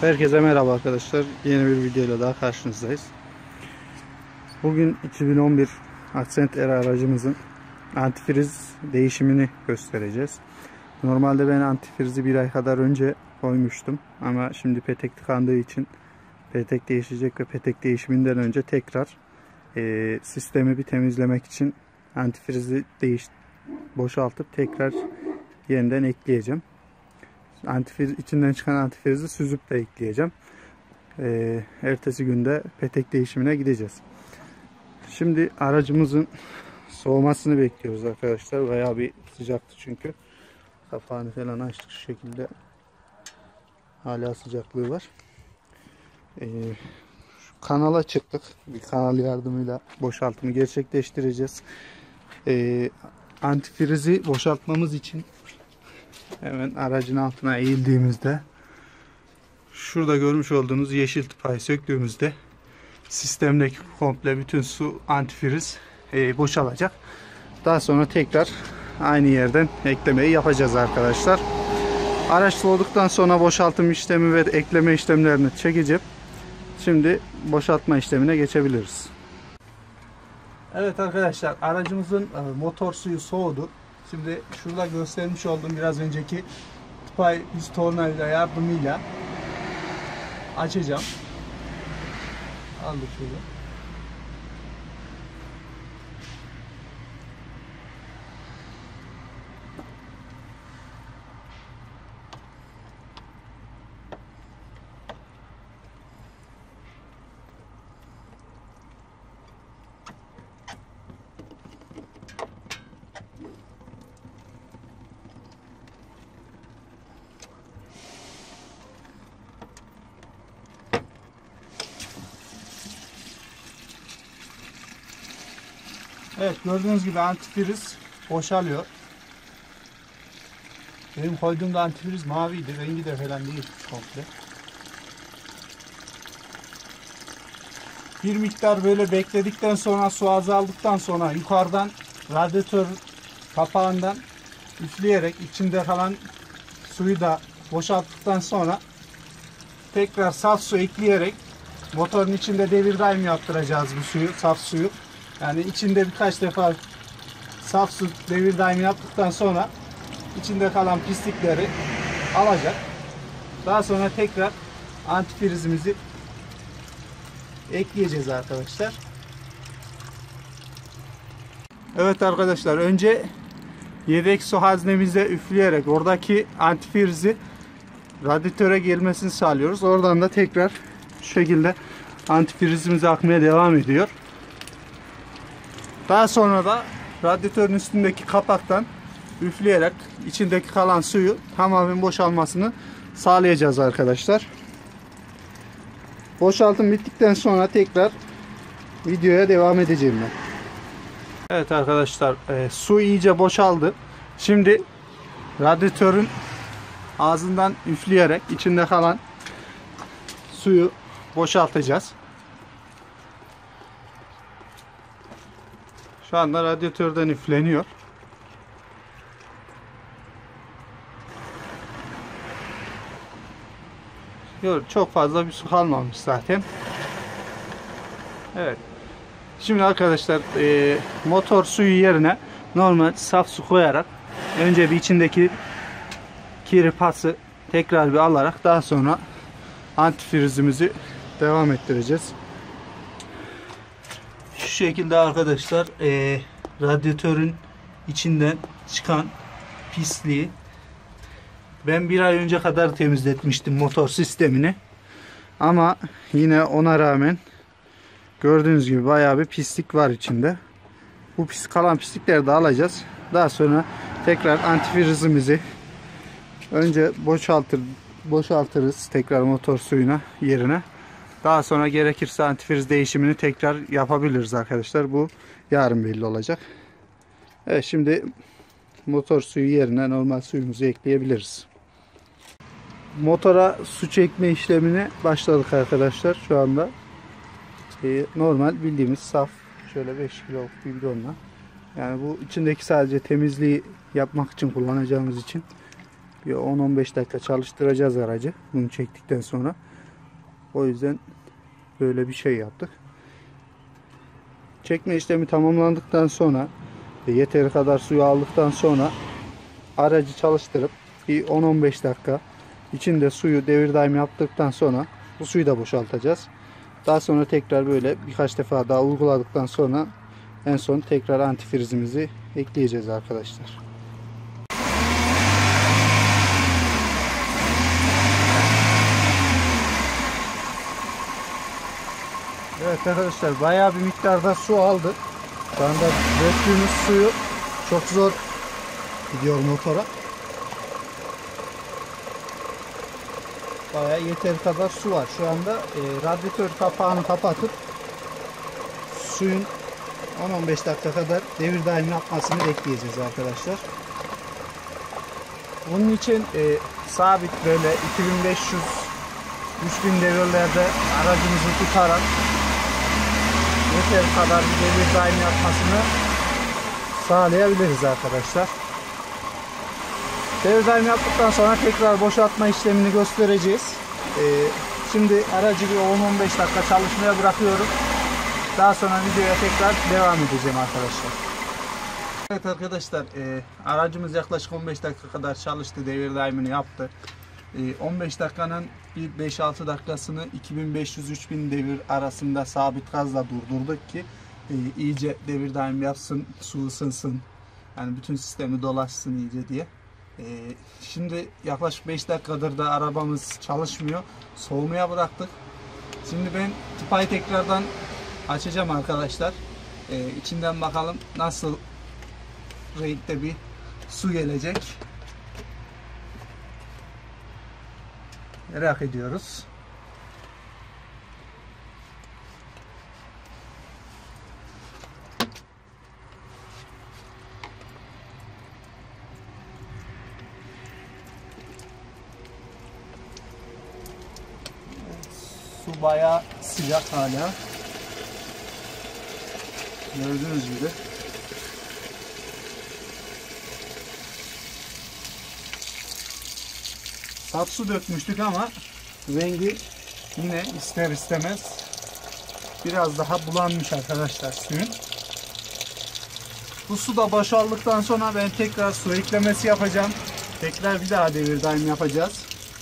Herkese merhaba arkadaşlar. Yeni bir videoyla daha karşınızdayız. Bugün 2011 Accent R aracımızın antifriz değişimini göstereceğiz. Normalde ben antifrizi bir ay kadar önce koymuştum. Ama şimdi petek tıkandığı için petek değişecek ve petek değişiminden önce tekrar sistemi bir temizlemek için antifrizi boşaltıp tekrar yeniden ekleyeceğim. İçinden çıkan antifrizi süzüp de ekleyeceğim. Ertesi günde petek değişimine gideceğiz. Şimdi aracımızın soğumasını bekliyoruz arkadaşlar. Bayağı bir sıcaktı çünkü. Kapağını falan açtık şu şekilde. Hala sıcaklığı var. Şu kanala çıktık. Bir kanal yardımıyla boşaltımı gerçekleştireceğiz. Antifrizi boşaltmamız için hemen aracın altına eğildiğimizde şurada görmüş olduğunuz yeşil tıpayı söktüğümüzde sistemdeki komple bütün su antifriz boşalacak. Daha sonra tekrar aynı yerden eklemeyi yapacağız arkadaşlar. Araç soğuduktan sonra boşaltım işlemi ve ekleme işlemlerini çekeceğim. Şimdi boşaltma işlemine geçebiliriz. Evet arkadaşlar, aracımızın motor suyu soğudu. Şimdi şurada göstermiş olduğum biraz önceki tıpayı biz tornavida yardımıyla açacağım. Aldık şöyle. Evet, gördüğünüz gibi antifriz boşalıyor. Benim koyduğumda antifriz maviydi. Rengi de falan değil komple. Bir miktar böyle bekledikten sonra, su azaldıktan sonra yukarıdan radyatör kapağından üfleyerek içinde kalan suyu da boşalttıktan sonra tekrar saf su ekleyerek motorun içinde devir daim yaptıracağız bu suyu, saf suyu. Yani içinde birkaç defa saf su devir daim yaptıktan sonra içinde kalan pislikleri alacak. Daha sonra tekrar antifrizimizi ekleyeceğiz arkadaşlar. Evet arkadaşlar, önce yedek su haznemize üfleyerek oradaki antifrizi radyatöre gelmesini sağlıyoruz. Oradan da tekrar şu şekilde antifrizimiz akmaya devam ediyor. Daha sonra da radyatörün üstündeki kapaktan üfleyerek içindeki kalan suyu tamamen boşalmasını sağlayacağız arkadaşlar. Boşaltım bittikten sonra tekrar videoya devam edeceğim ben. Evet arkadaşlar, su iyice boşaldı. Şimdi radyatörün ağzından üfleyerek içinde kalan suyu boşaltacağız. Şu anda radyatörden üfleniyor. Çok fazla bir su kalmamış zaten. Evet. Şimdi arkadaşlar, motor suyu yerine normal saf su koyarak önce bir içindeki kiri pası tekrar bir alarak daha sonra antifrizimizi devam ettireceğiz. Şu şekilde arkadaşlar, radyatörün içinden çıkan pisliği ben bir ay önce kadar temizletmiştim motor sistemini. Ama yine ona rağmen gördüğünüz gibi bayağı bir pislik var içinde. Bu kalan pislikleri de alacağız. Daha sonra tekrar antifrizimizi önce boşaltırız tekrar motor suyuna yerine. Daha sonra gerekirse antifriz değişimini tekrar yapabiliriz arkadaşlar. Bu yarın belli olacak. Evet, şimdi motor suyu yerine normal suyumuzu ekleyebiliriz. Motora su çekme işlemine başladık arkadaşlar şu anda. Normal bildiğimiz saf şöyle 5 kiloluk bir bidonla. Yani bu içindeki sadece temizliği yapmak için kullanacağımız için bir 10-15 dakika çalıştıracağız aracı bunu çektikten sonra. O yüzden böyle bir şey yaptık. Çekme işlemi tamamlandıktan sonra ve yeteri kadar suyu aldıktan sonra aracı çalıştırıp bir 10-15 dakika içinde suyu devir daim yaptıktan sonra bu suyu da boşaltacağız. Daha sonra tekrar böyle birkaç defa daha uyguladıktan sonra en son tekrar antifrizimizi ekleyeceğiz arkadaşlar. Evet arkadaşlar, bayağı bir miktarda su aldı. Şu anda döktüğümüz suyu çok zor gidiyor motora. Bayağı yeteri kadar su var. Şu anda radyatör kapağını kapatıp suyun 10-15 dakika kadar devir daim yapmasını bekleyeceğiz arkadaşlar. Bunun için sabit böyle 2500-3000 devirlerde aracımızı tutarak yeteri kadar bir devir daim yapmasını sağlayabiliriz arkadaşlar. Devir daim yaptıktan sonra tekrar boşaltma işlemini göstereceğiz. Şimdi aracı bir 10-15 dakika çalışmaya bırakıyorum. Daha sonra videoya tekrar devam edeceğim arkadaşlar. Evet arkadaşlar, aracımız yaklaşık 15 dakika kadar çalıştı, devir daimini yaptı. 15 dakikanın bir 5-6 dakikasını 2500-3000 devir arasında sabit gazla durdurduk ki iyice devir daim yapsın, su ısınsın, yani bütün sistemi dolaşsın iyice diye. Şimdi yaklaşık 5 dakikadır da arabamız çalışmıyor, soğumaya bıraktık. Şimdi ben tıpayı tekrardan açacağım arkadaşlar. İçinden bakalım nasıl renkte bir su gelecek. Merak ediyoruz. Su bayağı sıcak hala. Gördüğünüz gibi. Saf su dökmüştük ama rengi yine ister istemez biraz daha bulanmış arkadaşlar suyun. Bu su da boşaldıktan sonra ben tekrar su eklemesi yapacağım. Tekrar bir daha devir daim yapacağız.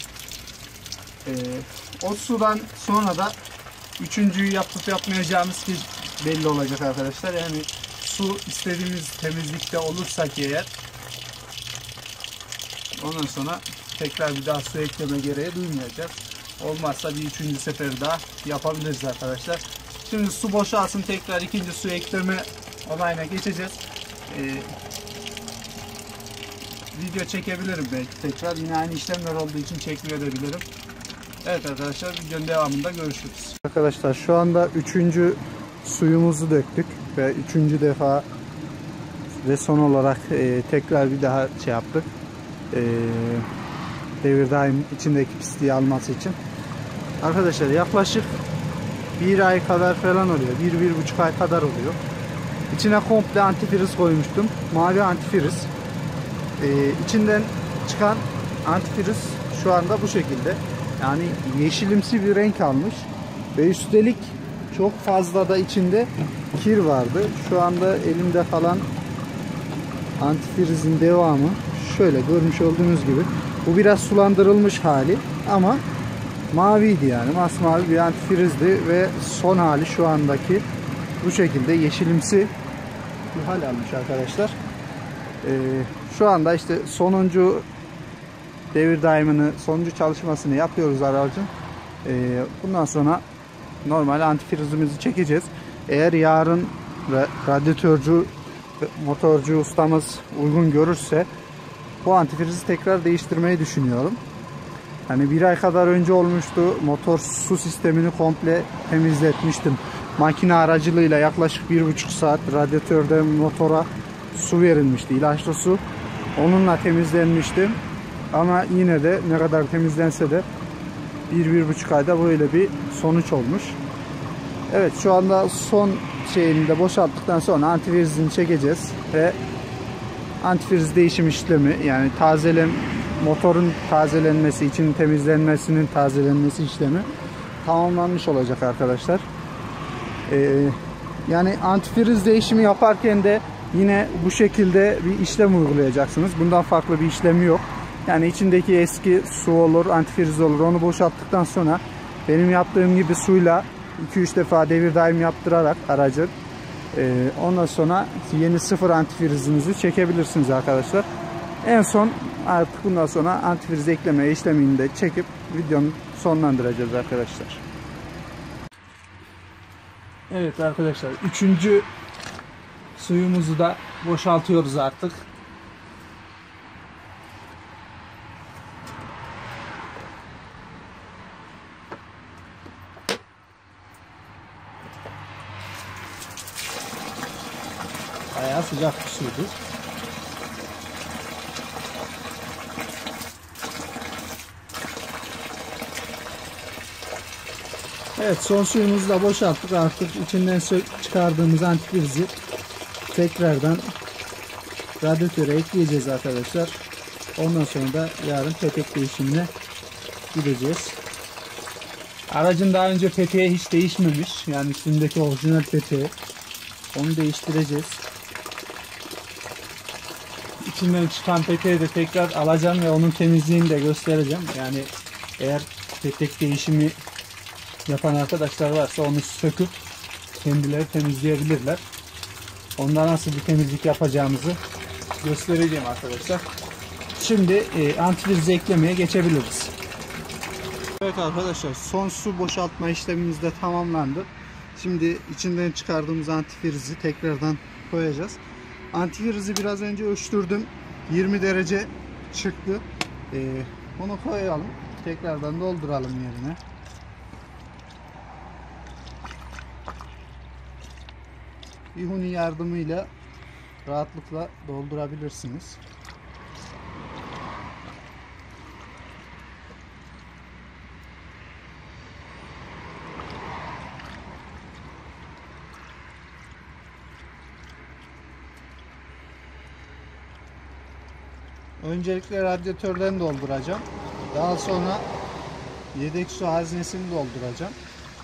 O sudan sonra da üçüncüyü yapıp yapmayacağımız ki belli olacak arkadaşlar. Yani su istediğimiz temizlikte olursa ki eğer, ondan sonra tekrar bir daha su ekleme gereği duymayacağız. Olmazsa bir üçüncü sefer daha yapabiliriz arkadaşlar. Şimdi su boşalsın, tekrar ikinci su ekleme olayına geçeceğiz. Video çekebilirim belki tekrar. Yine aynı işlemler olduğu için çekmeyebilirim. Evet arkadaşlar, videonun devamında görüşürüz. Arkadaşlar şu anda üçüncü suyumuzu döktük ve üçüncü defa ve son olarak tekrar bir daha şey yaptık. Devir daim içindeki pisliği alması için. Arkadaşlar yaklaşık bir ay kadar falan oluyor. 1-1,5 ay kadar oluyor. İçine komple antifriz koymuştum. Mavi antifriz. İçinden çıkan antifriz şu anda bu şekilde. Yani yeşilimsi bir renk almış. Ve üstelik çok fazla da içinde kir vardı. Şu anda elimde kalan antifrizin devamı. Şöyle görmüş olduğunuz gibi. Bu biraz sulandırılmış hali ama maviydi, yani masmavi bir antifrizdi ve son hali şu andaki bu şekilde yeşilimsi bir hal almış arkadaşlar. Şu anda işte sonuncu devir daimini, sonuncu çalışmasını yapıyoruz aracın. Bundan sonra normal antifrizimizi çekeceğiz. Eğer yarın radyatörcü, motorcu ustamız uygun görürse bu antifrizi tekrar değiştirmeyi düşünüyorum. Hani bir ay kadar önce olmuştu. Motor su sistemini komple temizletmiştim. Makine aracılığıyla yaklaşık 1,5 saat radyatörde motora su verilmişti. İlaçlı su. Onunla temizlenmişti. Ama yine de ne kadar temizlense de 1-1,5 ayda böyle bir sonuç olmuş. Evet, şu anda son şeyini de boşalttıktan sonra antifrizini çekeceğiz ve antifriz değişim işlemi, yani motorun tazelenmesi için temizlenmesinin tazelenmesi işlemi tamamlanmış olacak arkadaşlar. Yani antifriz değişimi yaparken de yine bu şekilde bir işlem uygulayacaksınız. Bundan farklı bir işlemi yok. Yani içindeki eski su olur, antifriz olur. Onu boşalttıktan sonra benim yaptığım gibi suyla 2-3 defa devir daim yaptırarak aracın ondan sonra yeni sıfır antifrizinizi çekebilirsiniz arkadaşlar. En son artık bundan sonra antifriz ekleme işlemini de çekip videomu sonlandıracağız arkadaşlar. Evet arkadaşlar, 3. suyumuzu da boşaltıyoruz artık. Bayağı sıcak bir suydu. Evet, son suyumuzu da boşalttık. Artık içinden çıkardığımız antifrizi tekrardan radyatöre ekleyeceğiz arkadaşlar. Ondan sonra da yarın petek değişimine gideceğiz. Aracın daha önce peteği hiç değişmemiş. Yani üstündeki orijinal peteği. Onu değiştireceğiz. İçinden çıkan peteği de tekrar alacağım ve onun temizliğini de göstereceğim. Yani eğer petek değişimi yapan arkadaşlar varsa onu söküp kendileri temizleyebilirler. Onda nasıl bir temizlik yapacağımızı göstereceğim arkadaşlar. Şimdi antifriz eklemeye geçebiliriz. Evet arkadaşlar, son su boşaltma işlemimiz de tamamlandı. Şimdi içinden çıkardığımız antifrizi tekrardan koyacağız. Antifrizi biraz önce ölçtürdüm. 20 derece çıktı. Onu koyalım. Tekrardan dolduralım yerine. Bir huni yardımıyla rahatlıkla doldurabilirsiniz. Öncelikle radyatörden dolduracağım. Daha sonra yedek su haznesini dolduracağım.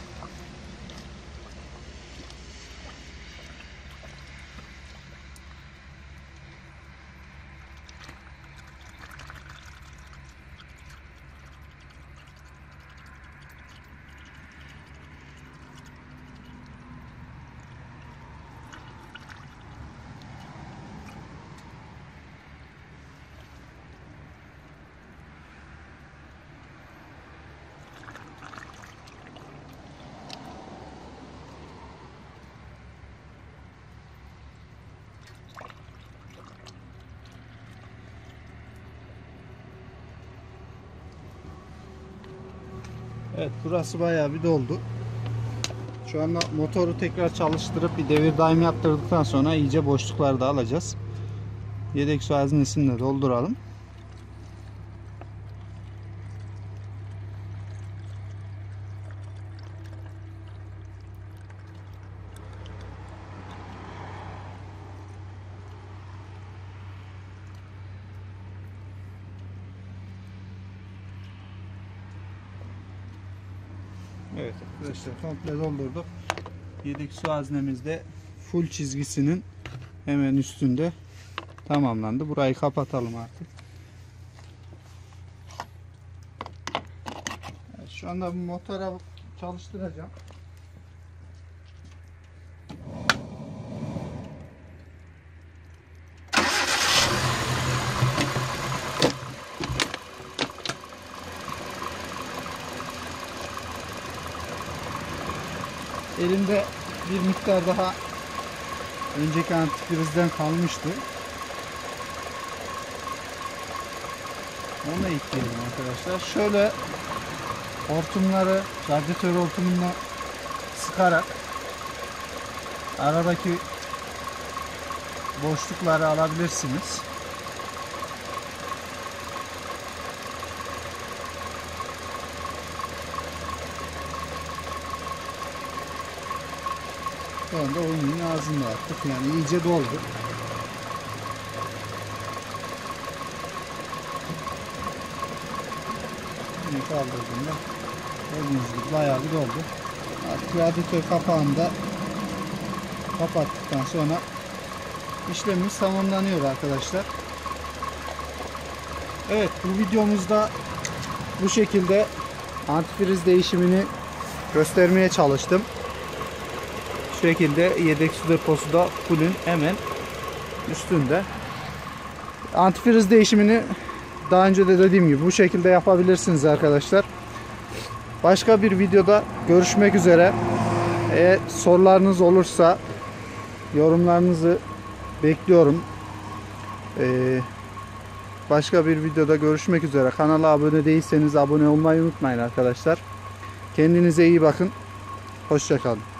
Evet, burası bayağı bir doldu. Şu anda motoru tekrar çalıştırıp bir devir daim yaptırdıktan sonra iyice boşlukları da alacağız. Yedek su haznesini de dolduralım. Evet arkadaşlar, komple doldurduk. Yedek su haznemiz de full çizgisinin hemen üstünde tamamlandı. Burayı kapatalım artık. Evet, şu anda bu motora çalıştıracağım. Elimde bir miktar daha önceki antifrizden kalmıştı. Onu ekleyelim arkadaşlar. Şöyle hortumları radyatör hortumuna sıkarak aradaki boşlukları alabilirsiniz. Şu anda oyunun ağzında artık, yani iyice doldu. Bunu kaldırdığımda Gördüğünüz gibi bayağı bir doldu. Artık radyatör kapağını da kapattıktan sonra işlemimiz tamamlanıyor arkadaşlar. Evet, bu videomuzda bu şekilde antifriz değişimini göstermeye çalıştım. Şu şekilde yedek su deposu da fullün hemen üstünde. Antifriz değişimini daha önce de dediğim gibi bu şekilde yapabilirsiniz arkadaşlar. Başka bir videoda görüşmek üzere. Eğer sorularınız olursa yorumlarınızı bekliyorum. Başka bir videoda görüşmek üzere. Kanala abone değilseniz abone olmayı unutmayın arkadaşlar. Kendinize iyi bakın. Hoşça kalın.